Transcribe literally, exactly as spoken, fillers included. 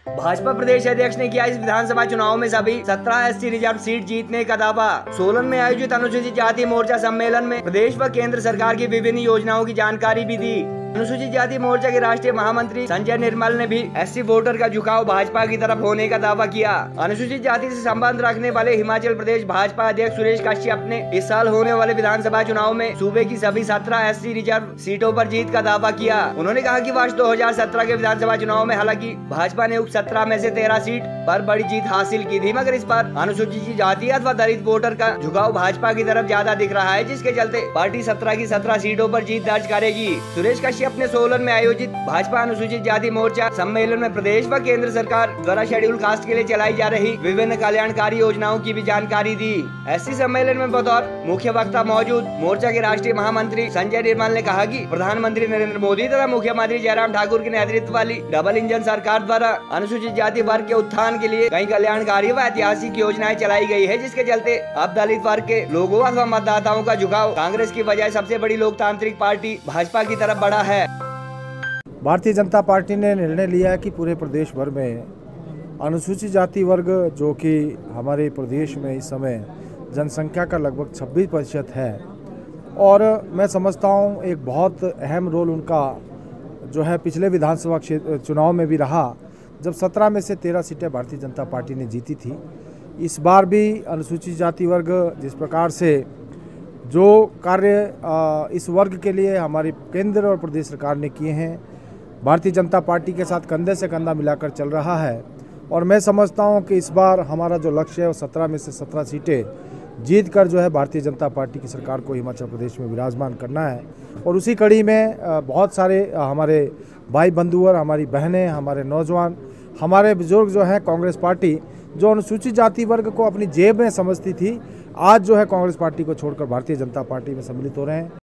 भाजपा प्रदेश अध्यक्ष ने किया इस विधानसभा चुनाव में सभी सत्रह एससी रिजर्व सीट जीतने का दावा। सोलन में आयोजित अनुसूचित जाति मोर्चा सम्मेलन में प्रदेश व केंद्र सरकार की विभिन्न योजनाओं की जानकारी भी दी। अनुसूचित जाति मोर्चा के राष्ट्रीय महामंत्री संजय निर्मल ने भी एससी वोटर का झुकाव भाजपा की तरफ होने का दावा किया। अनुसूचित जाति से संबंध रखने वाले हिमाचल प्रदेश भाजपा अध्यक्ष सुरेश कश्यप ने इस साल होने वाले विधानसभा चुनाव में सूबे की सभी सत्रह एससी रिजर्व सीटों पर जीत का दावा किया। उन्होंने कहा कि वर्ष दो हजार सत्रह के विधानसभा चुनाव में हालांकि भाजपा ने उप सत्रह में से तेरह सीट पर बड़ी जीत हासिल की थी, मगर इस बार अनुसूचित जाति अथवा दलित वोटर का झुकाव भाजपा की तरफ ज्यादा दिख रहा है, जिसके चलते पार्टी सत्रह की सत्रह सीटों पर जीत दर्ज करेगी। सुरेश कश्यप ने सोलन में आयोजित भाजपा अनुसूचित जाति मोर्चा सम्मेलन में प्रदेश व केंद्र सरकार द्वारा शेड्यूल कास्ट के लिए चलाई जा रही विभिन्न कल्याणकारी योजनाओं की भी जानकारी दी। एससी सम्मेलन में बतौर मुख्य वक्ता मौजूद मोर्चा के राष्ट्रीय महामंत्री संजय निर्मल ने कहा कि प्रधानमंत्री नरेंद्र मोदी तथा मुख्यमंत्री जयराम ठाकुर के नेतृत्व वाली डबल इंजन सरकार द्वारा अनुसूचित जाति वर्ग के उत्थान के लिए कई कल्याणकारी व ऐतिहासिक योजनाएं चलाई गई है, जिसके चलते अब दलित वर्ग के लोगों अथवा मतदाताओं का झुकाव कांग्रेस की बजाय सबसे बड़ी लोकतांत्रिक पार्टी भाजपा की तरफ बढ़ा है। भारतीय जनता पार्टी ने निर्णय लिया है कि पूरे प्रदेश भर में अनुसूचित जाति वर्ग, जो कि हमारे प्रदेश में इस समय जनसंख्या का लगभग छब्बीस प्रतिशत है, और मैं समझता हूँ एक बहुत अहम रोल उनका जो है पिछले विधानसभा क्षेत्र चुनाव में भी रहा, जब सत्रह में से तेरह सीटें भारतीय जनता पार्टी ने जीती थी। इस बार भी अनुसूचित जाति वर्ग जिस प्रकार से जो कार्य इस वर्ग के लिए हमारी केंद्र और प्रदेश सरकार ने किए हैं, भारतीय जनता पार्टी के साथ कंधे से कंधा मिलाकर चल रहा है। और मैं समझता हूं कि इस बार हमारा जो लक्ष्य है वो सत्रह में से सत्रह सीटें जीत कर जो है भारतीय जनता पार्टी की सरकार को हिमाचल प्रदेश में विराजमान करना है। और उसी कड़ी में बहुत सारे हमारे भाई बंधु और हमारी बहनें, हमारे नौजवान, हमारे बुजुर्ग जो हैं, कांग्रेस पार्टी जो अनुसूचित जाति वर्ग को अपनी जेब में समझती थी, आज जो है कांग्रेस पार्टी को छोड़कर भारतीय जनता पार्टी में सम्मिलित हो रहे हैं।